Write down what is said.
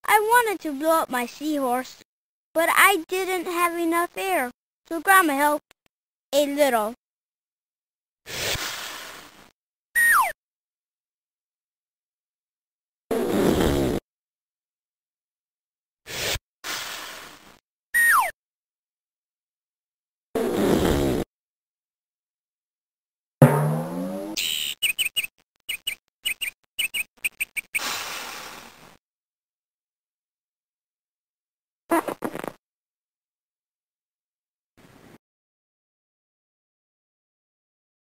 I wanted to blow up my seahorse, but I didn't have enough air, so Grandma helped a little.